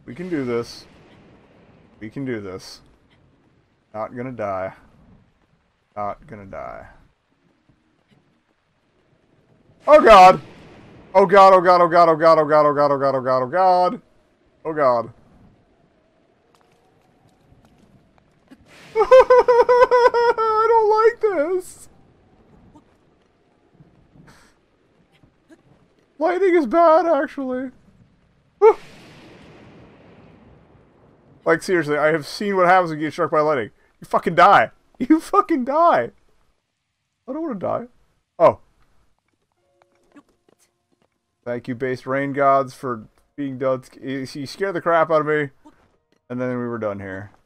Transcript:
We can do this. We can do this. Not gonna die. Not gonna die. Oh god! Oh god, oh god, oh god, oh god, oh god, oh god, oh god, oh god, oh god. Oh god. I don't like this. Lightning is bad, actually. Like, seriously, I have seen what happens when you get struck by lightning. You fucking die. You fucking die. I don't want to die. Oh. Thank you, based rain gods, for being done. You scared the crap out of me. And then we were done here.